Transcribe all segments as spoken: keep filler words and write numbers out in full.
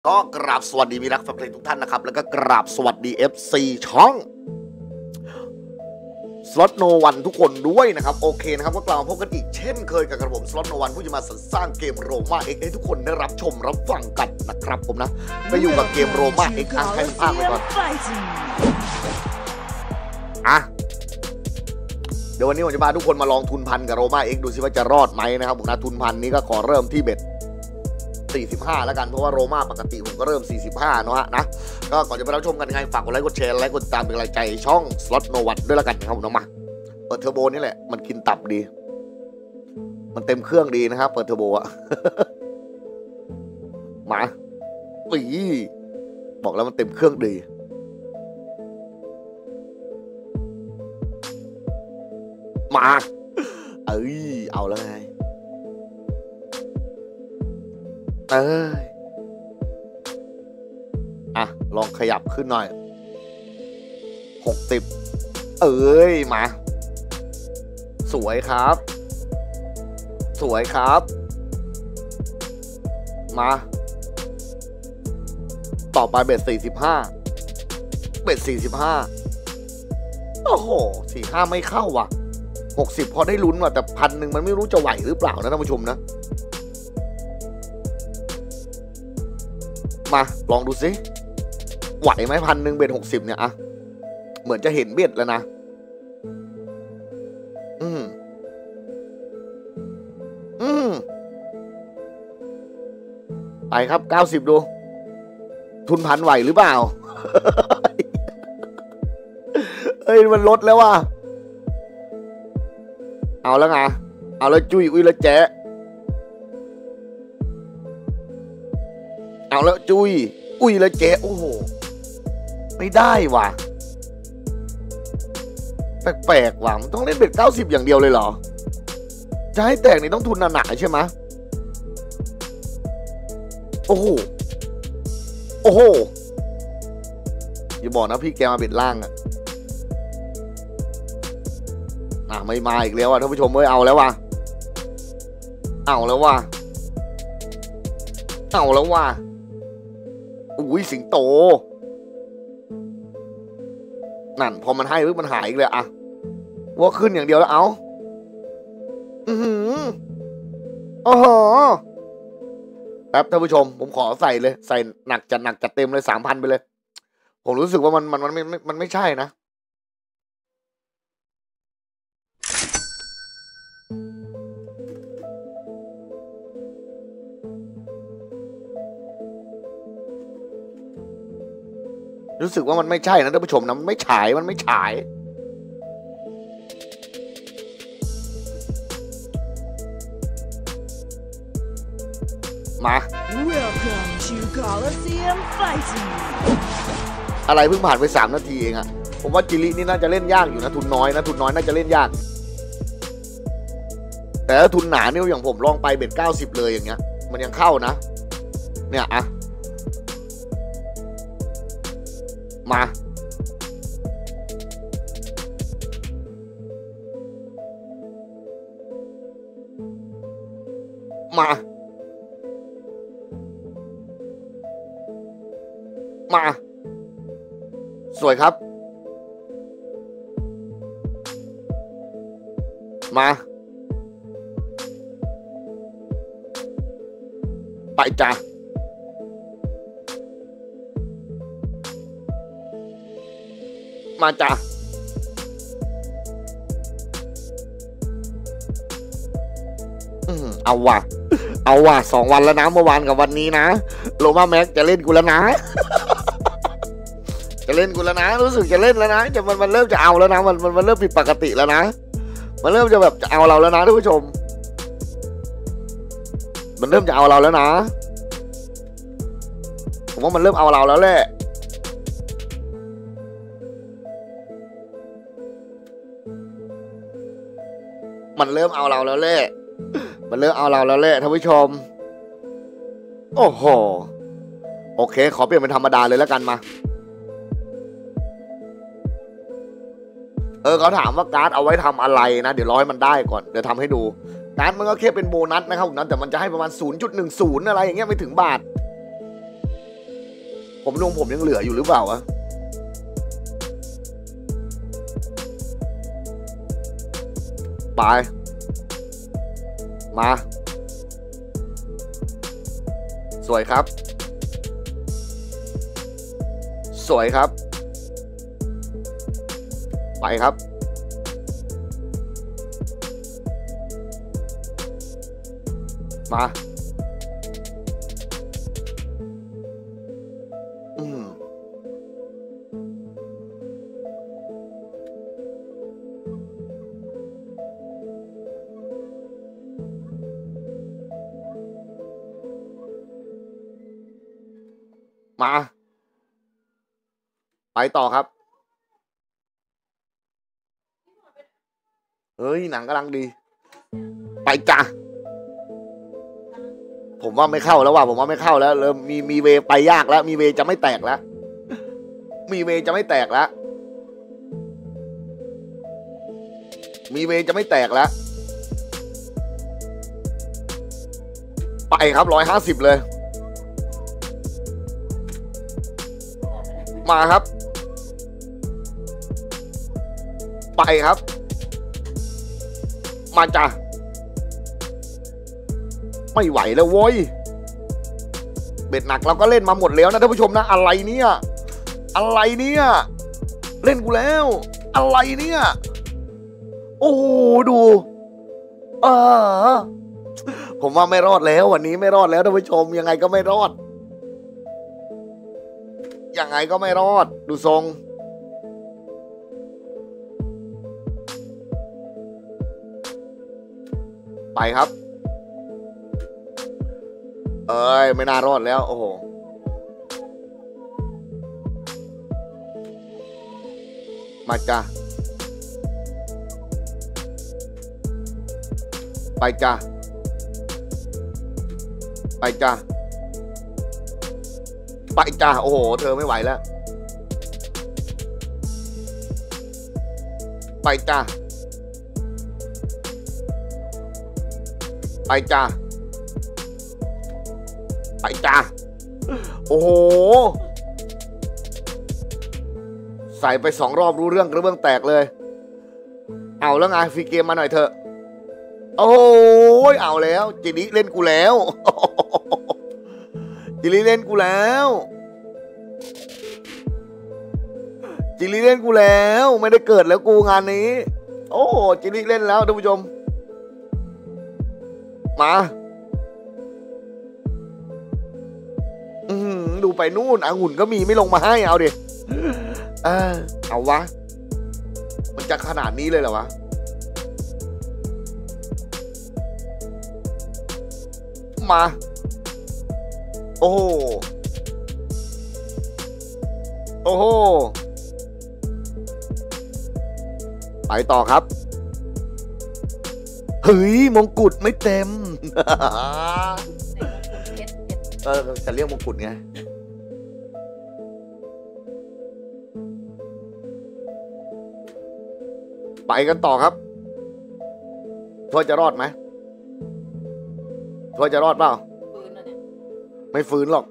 ก็กราบสวัสดีมิตรรักแฟนเพลงทุกท่านนะครับแล้วก็กราบสวัสดี เอฟ ซี ช่องสล็อตโนวันทุกคนด้วยนะครับโอเคนะครับก็กลับมาพบกันอีกเช่นเคยกับกระผมสล็อตโนวันผู้จะมาสร้างเกมโรม่าเอ็กให้ทุกคนได้รับชมรับฟังกันนะครับผมนะไปอยู่กับเกมโรม่าเอ็กอ่ะให้มันภาคไปก่อนอ่ะเดี๋ยววันนี้ผมจะพาทุกคนมาลองทุนพันกับโรม่าเอ็กดูซิว่าจะรอดไหมนะครับผมนะทุนพันนี้ก็ขอเริ่มที่เบ็ดสี่สิบห้าแล้วกันเพราะว่าโรม่าปกติผมก็เริ่มสี่สิบห้าเนาะนะก็ก่อนจะไปรับชมกันยังไงฝากกดไลค์กดแชร์ไลค์กดติดตามเป็นกำลังใจช่องสล็อตโนวันด้วยแล้วกันนะครับผมมาเปิดเทอร์โบนี่แหละมันกินตับดีมันเต็มเครื่องดีนะครับเปิดเทอร์โบอะมาปีบอกแล้วมันเต็มเครื่องดีมาเอ้ยเอาแล้วไงเอ้ยอ่ะลองขยับขึ้นหน่อยหกสิบเอ้ยมาสวยครับสวยครับมาต่อไปเบ็ดสี่สิบห้าเบ็ดสี่สิบห้าโอ้โหสี่ห้าไม่เข้าว่ะหกสิบพอได้ลุ้นว่ะแต่พันหนึ่งมันไม่รู้จะไหวหรือเปล่านะท่านผู้ชมนะมาลองดูสิไหวไหมพันหนึ่งเบ็ดหกสิบเนี่ยอะเหมือนจะเห็นเบ็ดแล้วนะอืมอืมไปครับเก้าสิบดูทุนพันไหวหรือเปล่า เฮ้ยมันลดแล้วว่ะเอาแล้วไงเอาแล้วจุ้ยอุ้ยแล้วแจ๊เอาแล้วจุ้ยอุ้ยแล้วแจ๊โอ้โหไม่ได้ว่ะแปลกๆว่ะมันต้องเล่นเบ็ดเก้าสิบอย่างเดียวเลยเหรอจะให้แตกนี่ต้องทุนหนาๆใช่ไหมโอ้โหโอ้โหอย่าบอกนะพี่แกมาเบ็ดล่างอะอ่ะไม่มาอีกแล้วอ่ะท่านผู้ชมเอ้ยเอาแล้วว่ะเอาแล้วว่ะเอาแล้วว่ะอุ้ยสิงโตนั่นพอมันให้ปุ๊บมันหายอีกเลยอะว่าขึ้นอย่างเดียวแล้วเอาอือหือโอ้โหแป๊บท่านผู้ชมผมขอใส่เลยใส่หนักจัดหนักจัดเต็มเลยสามพันไปเลยผมรู้สึกว่ามันมันมันไม่มันไม่ใช่นะรู้สึกว่ามันไม่ใช่นะท่านผู้ชมนะมันไม่ฉายมันไม่ฉายมาอะไรเพิ่งผ่านไปสามนาทีเองอะผมว่าจิรินี่น่าจะเล่นยากอยู่นะทุนน้อยนะทุนน้อยน่าจะเล่นยากแต่ถ้าทุนหนาเนี่ยอย่างผมลองไปเบ็ดเก้าสิบเลยอย่างเงี้ยมันยังเข้านะเนี่ยอะมามามาสวยครับมาไปจ้ะมาจ้ะเอาว่ะเอาว่ะสองวันแล้วนะเมื่อวานกับวันนี้นะโรม่าแม็กจะเล่นกูแล้วนะ จะเล่นกูแล้วนะรู้สึกจะเล่นแล้วนะจะมันมันเริ่มจะเอาแล้วนะมันมันมันเริ่มผิดปกติแล้วนะมันเริ่มจะแบบจะเอาเราแล้วนะท่านผู้ชมมันเริ่มจะเอาเราแล้วนะผมว่ามันเริ่มเอาเราแล้วแหละมันเริ่มเอาเราแล้วแหละมันเริ่มเอาเราแล้วแหละท่านผู้ชมโอ้โหโอเคขอเปลี่ยนเป็นธรรมดาเลยแล้วกันมาเออเขาถามว่าการ์ดเอาไว้ทำอะไรนะเดี๋ยวรอให้มันได้ก่อนเดี๋ยวทำให้ดูการ์ดมันก็แค่เป็นโบนัสนะครับผมนะแต่มันจะให้ประมาณ ศูนย์จุดหนึ่งศูนย์ อะไรอย่างเงี้ยไม่ถึงบาทผมลงผมยังเหลืออยู่หรือเปล่าวะไปมาสวยครับสวยครับไปครับมาอืมมาไปต่อครับเฮ้ยหนังกำลังดีไปจ้ะผมว่าไม่เข้าแล้วว่ะผมว่าไม่เข้าแล้วเริ่มมีมีเวไปยากแล้วมีเวจะไม่แตกแล้วมีเวจะไม่แตกแล้วมีเวจะไม่แตกแล้วไปครับร้อยห้าสิบเลยมาครับไปครับมาจ้ะไม่ไหวแล้วโว้ยเบ็ดหนักเราก็เล่นมาหมดแล้วนะท่านผู้ชมนะอะไรเนี่ยอะไรเนี่ยเล่นกูแล้วอะไรเนี่ยโอ้โหดูเออผมว่าไม่รอดแล้ววันนี้ไม่รอดแล้วท่านผู้ชมยังไงก็ไม่รอดยังไงก็ไม่รอดดูทรงไปครับเอ้ยไม่น่ารอดแล้วโอ้โหมาจ้ะไปจ้ะไปจ้ะไปจ้ะโอ้โหเธอไม่ไหวแล้วไปจ้ะไปจ้ะไปจ้ะโอ้โหใส่ไปสองรอบรู้เรื่องกระเบื้องแตกเลยเอาแล้วไงฟรีเกมมาหน่อยเถอะโอ้ยเอาแล้วจิริเล่นกูแล้วจิริเล่นกูแล้วจิริเล่นกูแล้วไม่ได้เกิดแล้วกูงานนี้โอ้จิริเล่นแล้วท่านผู้ชมมาอืมดูไปนู่นองุ่นก็มีไม่ลงมาให้เอาดิเออเอาวะมันจะขนาดนี้เลยเหรอวะมาโอ้โหโอ้โหไปต่อครับเฮ้ยมงกุฎไม่เต็มเออจะเรียกมงกุฎไงไปกันต่อครับทวดจะรอดไหมทวดจะรอดเปล่าไม่ฟื้นหรอก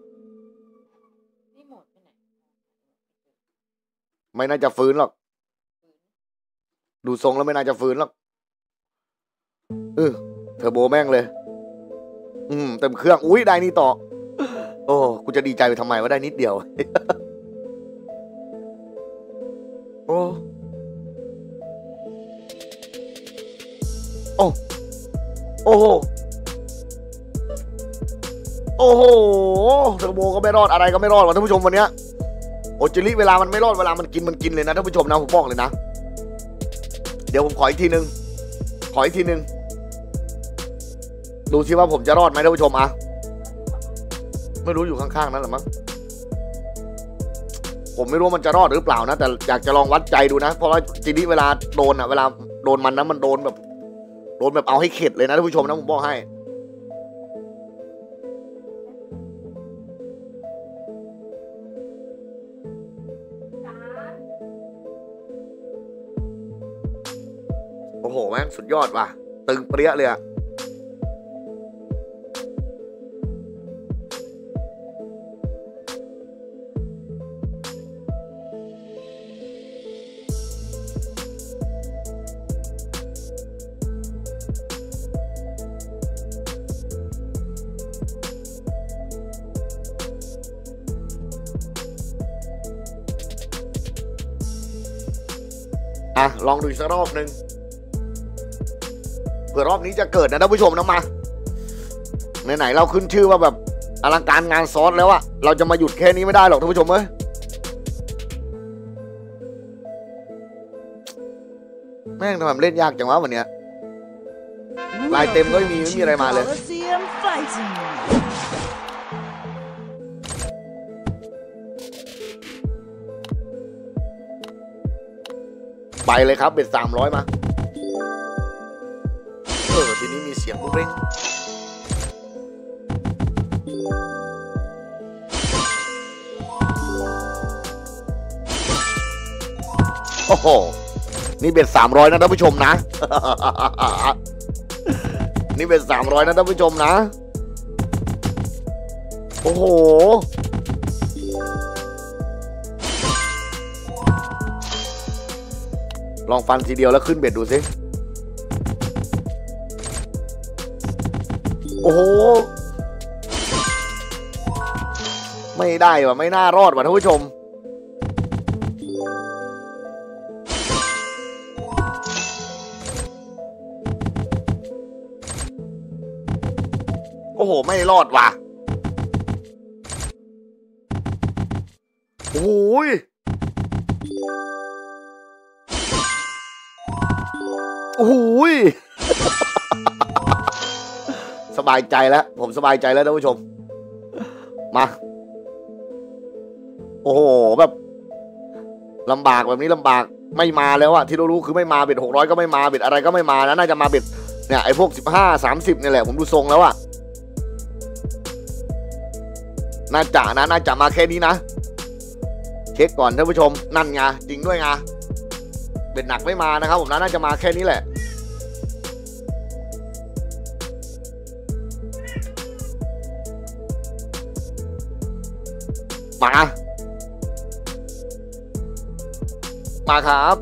ไม่น่าจะฟื้นหรอกดูทรงแล้วไม่น่าจะฟื้นหรอกเออเทอร์โบแม่งเลยอืมเต็มเครื่องอุ้ยได้นี่ต่อโอ้กูจะดีใจไปทำไมว่าได้นิดเดียวโอ้โอ้โอ้โหโอ้โหเทอร์โบก็ไม่รอดอะไรก็ไม่รอดว่ะท่านผู้ชมวันเนี้ยโอจิลิเวลามันไม่รอดเวลามันกินมันกินเลยนะท่านผู้ชมนะผมบอกเลยนะเดี๋ยวผมขออีกทีนึงขออีกทีนึงดูซิว่าผมจะรอดไหมท่านผู้ชมอะไม่รู้อยู่ข้างๆนั่นแหละมั้งผมไม่รู้มันจะรอดหรือเปล่านะแต่อยากจะลองวัดใจดูนะเพราะว่าจิลิเวลาโดนอะเวลาโดนมันนะมันโดนแบบโดนแบบเอาให้เข็ดเลยนะท่านผู้ชมนะผมบอกให้โอ้โหแม่งสุดยอดว่ะตึงเปรี้ยเลยอะอ่ะลองดูอีกสักรอบหนึ่งเผื่อรอบนี้จะเกิดนะท่านผู้ชมนะมาไหนๆเราขึ้นชื่อว่าแบบอลังการงานซ้อนแล้วอะเราจะมาหยุดแค่นี้ไม่ได้หรอกท่านผู้ชมเอ้ยแม่งทำไมเล่นยากจังวะวันเนี้ยลายเต็มก็ไม่มีไม่มีอะไรมาเลยไปเลยครับเบ็ดสามร้อยมาเออทีนี้มีเสียงปุ๊บเร่งโอ้โหนี่เบ็ดสามร้อยนะท่านผู้ชมนะ นี่เบ็ดสามร้อยนะท่านผู้ชมนะโอ้โหลองฟันทีเดียวแล้วขึ้นเบ็ดดูสิโอ้โหไม่ได้ว่ะไม่น่ารอดว่ะท่านผู้ชมโอ้โหไม่รอดว่ะโอ้โหโอ้โหสบายใจแล้วผมสบายใจแล้วท่านผู้ชมมาโอ้โหแบบลำบากแบบนี้ลำบากไม่มาแล้วอะที่เรารู้คือไม่มาเบ็ดหกร้อยก็ไม่มาเบ็ดอะไรก็ไม่มานะน่าจะมาเบ็ดเนี่ยไอ้พวกสิบห้าสามสิบนี่แหละผมดูทรงแล้วอะน่าจะนะน่าจะมาแค่นี้นะเช็คก่อนท่านผู้ชมนั่นไงจริงด้วยไงเบ็ดหนักไม่มานะครับผมนะน่าจะมาแค่นี้แหละมามาครับ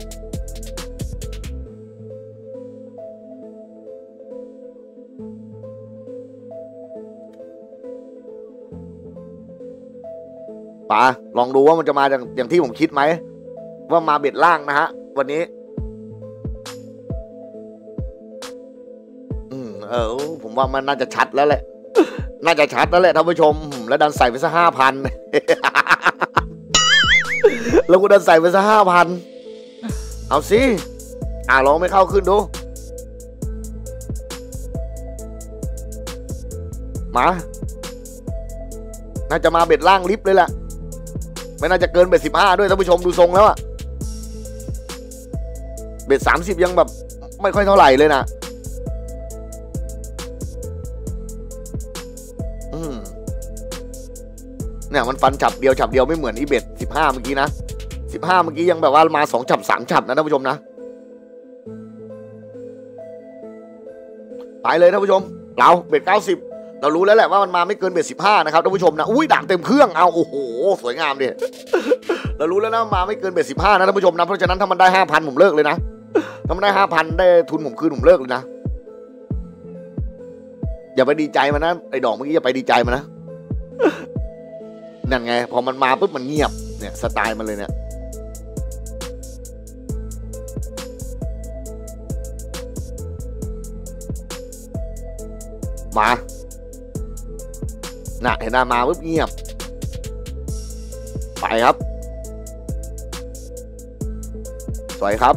ป่าลองดูว่ามันจะมาอย่างอย่างที่ผมคิดไหมว่ามาเบ็ดล่างนะฮะวันนี้อืมเออผมว่ามันน่าจะชัดแล้วแหละน่าจะชัดแล้วแหละท่านผู้ชมแล้วดันใส่ไปซะห้าพันแล้วกูดันใส่ไปซะห้าพันเอาสิอ่าลองไม่เข้าขึ้นดูมาน่าจะมาเบ็ดล่างลิฟต์เลยแหละไม่น่าจะเกินเบ็ดสิบห้าด้วยท่านผู้ชมดูทรงแล้วอะเบ็ดสามสิบยังแบบไม่ค่อยเท่าไหร่เลยนะอืมเนี่ยมันฟันฉับเดียวฉับเดียวไม่เหมือนอีเบ็ดสิบห้าเมื่อกี้นะสิบห้าเมื่อกี้ยังแบบว่ามาสองฉับสามฉับนะท่านผู้ชมนะไปเลยท่านผู้ชมเราเบ็ดเก้าสิบเรารู้แล้วแหละว่ามันมาไม่เกินเบ็ดสิบห้านะครับท่านผู้ชมนะอุ้ยด่างเต็มเครื่องเอาโอ้โหสวยงามดิเรารู้แล้วนะมาไม่เกินเบ็ดสิบห้านะท่านผู้ชมนะเพราะฉะนั้นถ้ามันได้ห้าพันผมเลิกเลยนะถ้ามันได้ห้าพันได้ทุนผมคืนผมเลิกเลยนะอย่าไปดีใจมันนะไอ้ดอกเมื่อกี้อย่าไปดีใจมันนะนั่นไงพอมันมาปุ๊บมันเงียบเนี่ยสไตล์มันเลยเนี่ยมาน่ะเห็นหน้ามาปุ๊บเงียบไปครับสวยครับ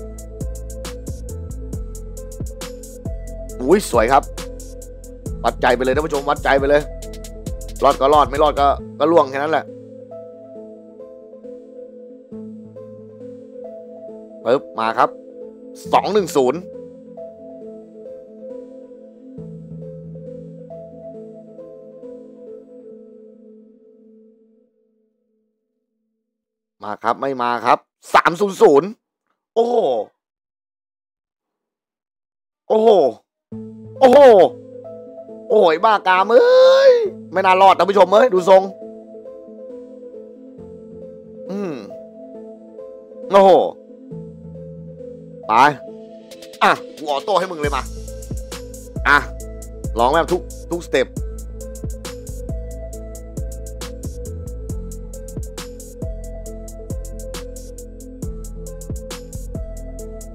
อุ้ยสวยครับวัดใจไปเลยท่านผู้ชมวัดใจไปเลยรอดก็รอดไม่รอดก็ก็ล่วงแค่นั้นแหละปึ๊บมาครับสองหนึ่งศูนย์มาครับไม่มาครับสามศูนย์ศูนย์โอ้โหโอ้โหโอ้โหโอ้ยบ้ากามเอ้ยไม่น่ารอดท่านผู้ชมเอ้ยดูทรงอืมโอ้โหไปอ่ะกูออโต้ให้มึงเลยมาอ่ะลองแบบทุกทุกสเต็ป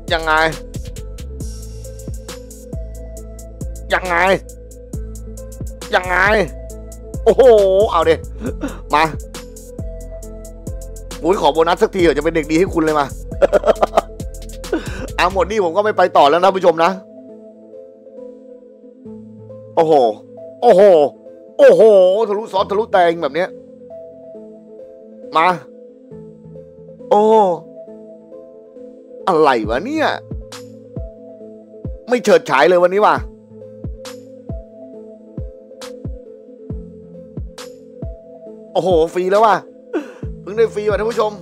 ยังไงยังไงยังไงโอ้โหเอาดิมาบุ้ยขอโบนัสสักทีเถอะจะเป็นเด็กดีให้คุณเลยมา เอาหมดนี่ผมก็ไม่ไปต่อแล้วนะผู้ชมนะโอ้โหโอ้โหโอ้โหทะลุซอสทะลุแตงแบบเนี้ยมาโอ้อะไรวะเนี่ยไม่เฉิดฉายเลยวันนี้ว่ะโอ้โหฟรีแล้วว่ะเพิ่งได้ฟรีว่ะท่านผู้ชม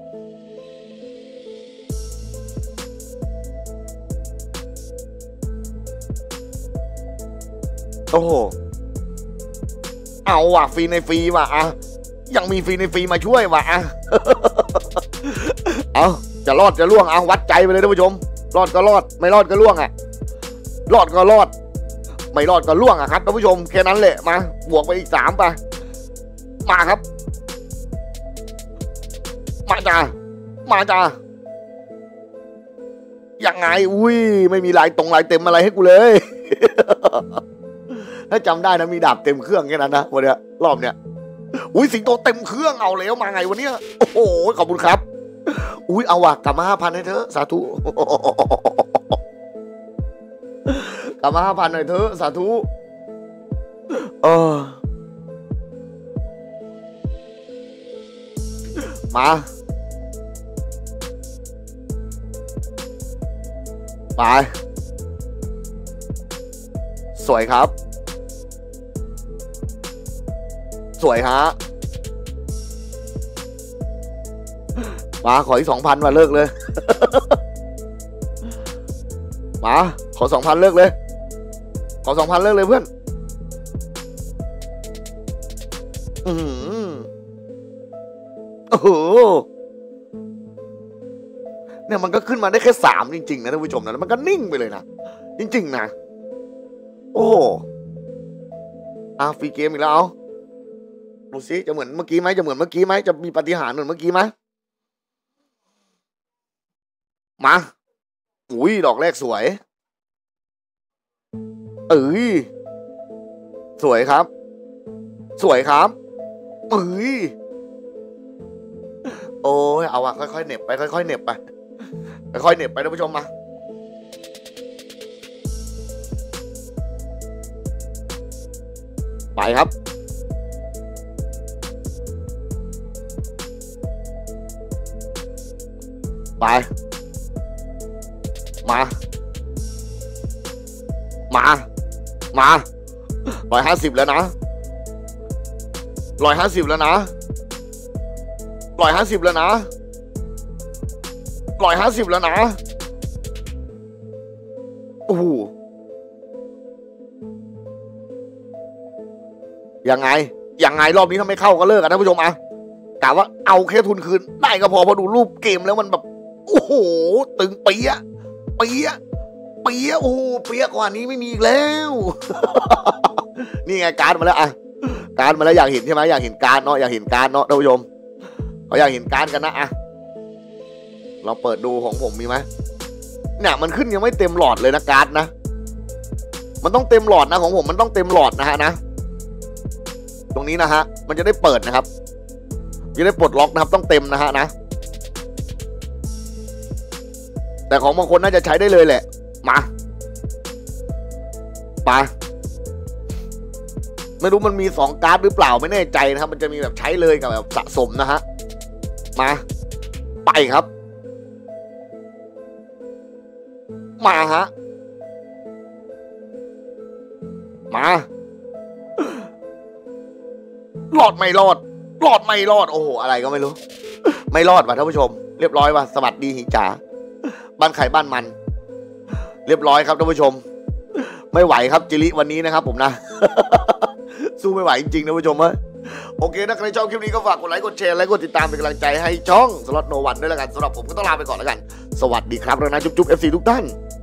โอ้โหเอาว่ะฟรีในฟรีว่ะอ่ะยังมีฟรีในฟรีมาช่วยว่ะอ่ะ เอาจะรอดจะล่วงเอาวัดใจไปเลยท่านผู้ชมรอดก็รอดไม่รอดก็ล่วงอ่ะรอดก็รอดไม่รอดก็ล่วงอ่ะครับท่านผู้ชมแค่นั้นแหละมาบวกไปอีกสามไปมาครับมาจ้ามาจ้ายังไงอุ้ยไม่มีลายตรงลายเต็มอะไรให้กูเลย ถ้าจำได้นะมีดาบเต็มเครื่องแค่นั้นนะวันเนี้ยรอบเนี้ยอุ้ยสิงโตเต็มเครื่องเอาแล้วมาไงวันเนี้ยโอ้โหขอบคุณครับอุ้ยเอาว่ะกลับมาห้าพันให้เธอสาธุ กลับมาห้าพันหน่อยเธอสาธุเออมาไปสวยครับสวยฮะมาขออีกสองพันมาเลิกเลย มาขอสองพันเลิกเลยขอสองพันเลิกเลยเพื่อนอือโอ้โหเนี่ยมันก็ขึ้นมาได้แค่สามจริงๆนะท่านผู้ชมนะมันก็นิ่งไปเลยนะจริงๆนะโอ้อ่ะฟรีเกมอีกแล้วเอาดูสิจะเหมือนเมื่อกี้ไหมจะเหมือนเมื่อกี้ไหมจะมีปาฏิหาริย์เหมือนเมื่อกี้ไหมมาอุ้ยดอกแรกสวยเอ้ยสวยครับสวยครับเอ้ยโอ้ยเอาอะค่อยๆเหน็บไปค่อยๆเหน็บไปค่อยๆเหน็บไปท่านผู้ชมมาไปครับไปมามามาร้อยห้าสิบแล้วนะร้อยห้าสิบแล้วนะร้อยห้าสิบแล้วนะร้อยห้าสิบแล้วนะโอ้โหยังไงยังไงรอบนี้ถ้าไม่เข้าก็เลิกกันนะผู้ชมอ่ะกะว่าเอาแค่ทุนคืนได้ก็พอพอดูรูปเกมแล้วมันแบบโอ้โหตึงเปี๊ยะเปี๊ยะเปี๊ยะโอ้เปี๊ยะกว่านี้ไม่มีอีกแล้ว นี่ไงการ์ดมาแล้วอ่ะการ์ดมาแล้วอยากเห็นใช่ไหมอยากเห็นการ์ดเนาะอยากเห็นการ์ดเนาะท่านผู้ชมเขาอยากเห็นการ์ดกันนะอ่ะเราเปิดดูของผมมีไหมเนี่ยมันขึ้นยังไม่เต็มหลอดเลยนะการ์ดนะมันต้องเต็มหลอดนะของผมมันต้องเต็มหลอดนะฮะนะตรงนี้นะฮะมันจะได้เปิดนะครับจะได้ปลดล็อกนะครับต้องเต็มนะฮะนะแต่ของบางคนน่าจะใช้ได้เลยแหละมาไปไม่รู้มันมีสองการ์ดหรือเปล่าไม่แน่ใจนะครับมันจะมีแบบใช้เลยกับแบบสะสมนะฮะมาไปครับมาฮะมารอดไม่รอดรอดไม่รอดโอ้โหอะไรก็ไม่รู้ไม่รอดว่ะท่านผู้ชมเรียบร้อยว่ะสวัสดีหิงจ๋าบ้านไข่บ้านมันเรียบร้อยครับท่านผู้ชมไม่ไหวครับจิริวันนี้นะครับผมนะ สู้ไม่ไหวจริงๆนะผู้ชมเฮ้ยโอเคถ้าใครชอบคลิปนี้ก็ฝากกดไลค์กดแชร์และกดติดตามเป็นกำลังใจให้ช่องสล็อตโนวันด้วยละกันสำหรับผมก็ต้องลาไปก่อนแล้วกันสวัสดีครับแล้วนะจุ๊บๆ เอฟ ซี ทุกท่าน